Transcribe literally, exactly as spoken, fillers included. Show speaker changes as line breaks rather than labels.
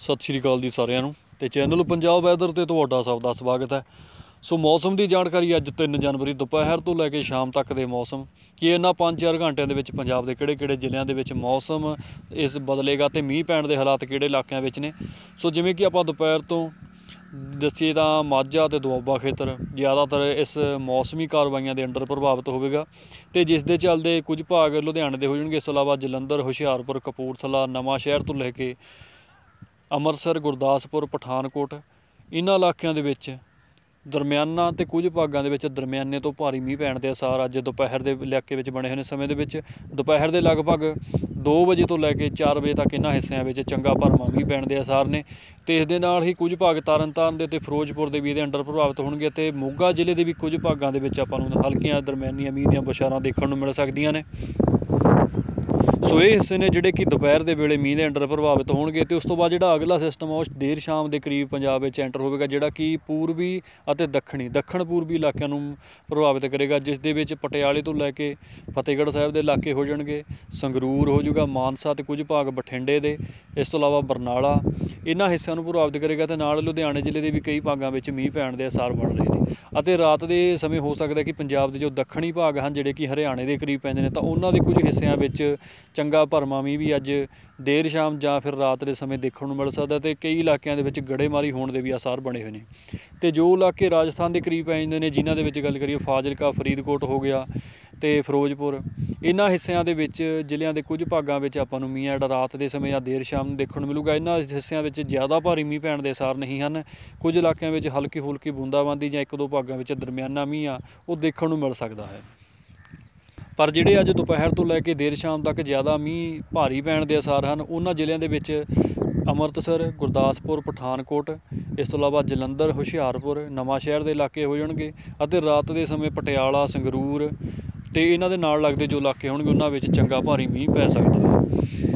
सत श्री अकाल जी सारिਆਂ ਨੂੰ ਤੇ ਚੈਨਲ ਪੰਜਾਬ ਵੈਦਰ ਤੇ ਤੁਹਾਡਾ ਸਭ ਦਾ ਸਵਾਗਤ ਹੈ। ਸੋ ਮੌਸਮ ਦੀ ਜਾਣਕਾਰੀ ਅੱਜ ਤਿੰਨ ਜਨਵਰੀ ਦੁਪਹਿਰ ਤੋਂ ਲੈ ਕੇ ਸ਼ਾਮ ਤੱਕ ਦੇ ਮੌਸਮ ਕਿ ਇਹਨਾਂ ਪੰਜ ਚਾਰ ਘੰਟਿਆਂ ਦੇ ਵਿੱਚ ਪੰਜਾਬ ਦੇ ਕਿਹੜੇ ਕਿਹੜੇ ਜ਼ਿਲ੍ਹਿਆਂ ਦੇ ਵਿੱਚ ਮੌਸਮ ਇਸ ਬਦਲੇਗਾ ਤੇ ਮੀਂਹ ਪੈਣ ਦੇ ਹਾਲਾਤ ਕਿਹੜੇ ਇਲਾਕਿਆਂ ਵਿੱਚ ਨੇ। ਸੋ ਜਿਵੇਂ ਕਿ ਆਪਾਂ ਦੁਪਹਿਰ ਤੋਂ ਦੱਸੀਏ ਤਾਂ ਮਾਝਾ ਤੇ ਦੁਆਬਾ ਖੇਤਰ ਜ਼ਿਆਦਾਤਰ ਇਸ ਮੌਸਮੀ ਕਾਰਵਾਈਆਂ ਦੇ ਅੰਡਰ ਪ੍ਰਭਾਵਿਤ ਹੋਵੇਗਾ ਤੇ ਜਿਸ ਦੇ ਚੱਲਦੇ ਕੁਝ ਭਾਗ ਲੁਧਿਆਣੇ ਦੇ ਹੋ ਜਾਣਗੇ। ਇਸ ਤੋਂ ਇਲਾਵਾ ਜਲੰਧਰ, ਹੁਸ਼ਿਆਰਪੁਰ, ਕਪੂਰਥਲਾ, ਨਵਾਂ ਸ਼ਹਿਰ ਤੋਂ ਲੈ ਕੇ ਅੰਮ੍ਰਿਤਸਰ, ਗੁਰਦਾਸਪੁਰ, ਪਠਾਨਕੋਟ ਇਹਨਾਂ ਇਲਾਕਿਆਂ ਦੇ ਵਿੱਚ ਦਰਮਿਆਨਾ ਅਤੇ ਕੁਝ ਭਾਗਾਂ ਦੇ ਵਿੱਚ ਦਰਮਿਆਨੇ ਤੋਂ ਭਾਰੀ ਮੀਂਹ ਪੈਣ ਦੇ ਅਸਾਰ ਅੱਜ ਦੁਪਹਿਰ ਦੇ ਇਲਾਕੇ ਵਿੱਚ ਬਣੇ ਹੋਏ ਨੇ। ਸਮੇਂ ਦੇ ਵਿੱਚ ਦੁਪਹਿਰ ਦੇ ਲਗਭਗ ਦੋ ਵਜੇ ਤੋਂ ਲੈ ਕੇ ਚਾਰ ਵਜੇ ਤੱਕ ਇਹਨਾਂ ਹਿੱਸਿਆਂ ਵਿੱਚ ਚੰਗਾ ਭਰਵਾਂ ਮੀਂਹ ਪੈਣ ਦੇ ਅਸਾਰ ਨੇ ਅਤੇ ਇਸ ਦੇ ਨਾਲ ਹੀ ਕੁਝ ਭਾਗ ਤਰਨ ਤਾਰਨ ਦੇ ਅਤੇ ਫਿਰੋਜ਼ਪੁਰ ਦੇ ਵੀ ਇਹਦੇ ਅੰਡਰ ਪ੍ਰਭਾਵਿਤ ਹੋਣਗੇ ਅਤੇ ਮੋਗਾ ਜ਼ਿਲ੍ਹੇ ਦੇ ਵੀ ਕੁਝ ਭਾਗਾਂ ਦੇ ਵਿੱਚ ਆਪਾਂ ਨੂੰ ਹਲਕੀਆਂ ਦਰਮਿਆਨੀਆਂ ਮੀਂਹ ਦੀਆਂ ਬੌਛਾਰਾਂ ਦੇਖਣ ਨੂੰ ਮਿਲ ਸਕਦੀਆਂ ਨੇ। ਸੋ ਇਹ ਹਿੱਸੇ ਨੇ ਜਿਹੜੇ ਕਿ ਦੁਪਹਿਰ ਦੇ ਵੇਲੇ ਮੀਂਹ ਦੇ ਅੰਡਰ ਪ੍ਰਭਾਵਿਤ ਹੋਣਗੇ ਅਤੇ ਉਸ ਤੋਂ ਬਾਅਦ ਜਿਹੜਾ ਅਗਲਾ ਸਿਸਟਮ ਆ ਉਹ ਦੇਰ ਸ਼ਾਮ ਦੇ ਕਰੀਬ ਪੰਜਾਬ ਵਿੱਚ ਐਂਟਰ ਹੋਵੇਗਾ, ਜਿਹੜਾ ਕਿ ਪੂਰਬੀ ਅਤੇ ਦੱਖਣੀ ਦੱਖਣ ਪੂਰਬੀ ਇਲਾਕਿਆਂ ਨੂੰ ਪ੍ਰਭਾਵਿਤ ਕਰੇਗਾ, ਜਿਸ ਦੇ ਵਿੱਚ ਪਟਿਆਲੇ ਤੋਂ ਲੈ ਕੇ ਫਤਿਹਗੜ੍ਹ ਸਾਹਿਬ ਦੇ ਇਲਾਕੇ ਹੋ ਜਾਣਗੇ, ਸੰਗਰੂਰ ਹੋ ਜਾਊਗਾ, ਮਾਨਸਾ ਅਤੇ ਕੁਝ ਭਾਗ ਬਠਿੰਡੇ ਦੇ, ਇਸ ਤੋਂ ਇਲਾਵਾ ਬਰਨਾਲਾ ਇਹਨਾਂ ਹਿੱਸਿਆਂ ਨੂੰ ਪ੍ਰਭਾਵਿਤ ਕਰੇਗਾ ਅਤੇ ਨਾਲ ਲੁਧਿਆਣੇ ਜ਼ਿਲ੍ਹੇ ਦੇ ਵੀ ਕਈ ਭਾਗਾਂ ਵਿੱਚ ਮੀਂਹ ਪੈਣ ਦੇ ਅਸਾਰ ਬਣ ਰਹੇ ਨੇ। ਅਤੇ ਰਾਤ ਦੇ ਸਮੇਂ ਹੋ ਸਕਦਾ ਕਿ ਪੰਜਾਬ ਦੇ ਜੋ ਦੱਖਣੀ ਭਾਗ ਹਨ ਜਿਹੜੇ ਕਿ ਹਰਿਆਣੇ ਦੇ ਕਰੀਬ ਪੈਂਦੇ ਨੇ ਤਾਂ ਉਹਨਾਂ ਦੇ ਕੁਝ ਹਿੱਸਿਆਂ ਵਿੱਚ ਚੰਗਾ ਭਰਵਾਂ ਮੀਂਹ ਵੀ ਅੱਜ ਦੇਰ ਸ਼ਾਮ ਜਾਂ ਫਿਰ ਰਾਤ ਦੇ ਸਮੇਂ ਦੇਖਣ ਨੂੰ ਮਿਲ ਸਕਦਾ ਅਤੇ ਕਈ ਇਲਾਕਿਆਂ ਦੇ ਵਿੱਚ ਗੜੇਮਾਰੀ ਹੋਣ ਦੇ ਵੀ ਆਸਾਰ ਬਣੇ ਹੋਏ ਨੇ। ਅਤੇ ਜੋ ਇਲਾਕੇ ਰਾਜਸਥਾਨ ਦੇ ਕਰੀਬ ਪੈ ਜਾਂਦੇ ਨੇ ਜਿਨ੍ਹਾਂ ਦੇ ਵਿੱਚ ਗੱਲ ਕਰੀਏ ਫਾਜ਼ਿਲਕਾ, ਫਰੀਦਕੋਟ ਹੋ ਗਿਆ ਅਤੇ ਫਿਰੋਜ਼ਪੁਰ ਇਹਨਾਂ ਹਿੱਸਿਆਂ ਦੇ ਵਿੱਚ ਜ਼ਿਲ੍ਹਿਆਂ ਦੇ ਕੁਝ ਭਾਗਾਂ ਵਿੱਚ ਆਪਾਂ ਨੂੰ ਮੀਂਹ ਜਿਹੜਾ ਰਾਤ ਦੇ ਸਮੇਂ ਜਾਂ ਦੇਰ ਸ਼ਾਮ ਨੂੰ ਦੇਖਣ ਨੂੰ ਮਿਲੂਗਾ। ਇਹਨਾਂ ਹਿੱਸਿਆਂ ਵਿੱਚ ਜ਼ਿਆਦਾ ਭਾਰੀ ਮੀਂਹ ਪੈਣ ਦੇ ਅਸਾਰ ਨਹੀਂ ਹਨ। ਕੁਝ ਇਲਾਕਿਆਂ ਵਿੱਚ ਹਲਕੀ ਫੁਲਕੀ ਬੂੰਦਾਬਾਂਦੀ ਜਾਂ ਇੱਕ ਦੋ ਭਾਗਾਂ ਵਿੱਚ ਦਰਮਿਆਨਾ ਮੀਂਹ ਆ ਉਹ ਦੇਖਣ ਨੂੰ ਮਿਲ ਸਕਦਾ ਹੈ। ਪਰ ਜਿਹੜੇ ਅੱਜ ਦੁਪਹਿਰ ਤੋਂ ਲੈ ਕੇ ਦੇਰ ਸ਼ਾਮ ਤੱਕ ਜ਼ਿਆਦਾ ਮੀਂਹ ਭਾਰੀ ਪੈਣ ਦੇ ਅਸਾਰ ਹਨ ਉਹਨਾਂ ਜ਼ਿਲ੍ਹਿਆਂ ਦੇ ਵਿੱਚ ਅੰਮ੍ਰਿਤਸਰ, ਗੁਰਦਾਸਪੁਰ, ਪਠਾਨਕੋਟ, ਇਸ ਤੋਂ ਇਲਾਵਾ ਜਲੰਧਰ, ਹੁਸ਼ਿਆਰਪੁਰ, ਨਵਾਂ ਸ਼ਹਿਰ ਦੇ ਇਲਾਕੇ ਹੋ ਜਾਣਗੇ ਅਤੇ ਰਾਤ ਦੇ ਸਮੇਂ ਪਟਿਆਲਾ, ਸੰਗਰੂਰ ਅਤੇ ਇਹਨਾਂ ਦੇ ਨਾਲ ਲੱਗਦੇ ਜੋ ਇਲਾਕੇ ਹੋਣਗੇ ਉਹਨਾਂ ਵਿੱਚ ਚੰਗਾ ਭਾਰੀ ਮੀਂਹ ਪੈ ਸਕਦਾ ਹੈ।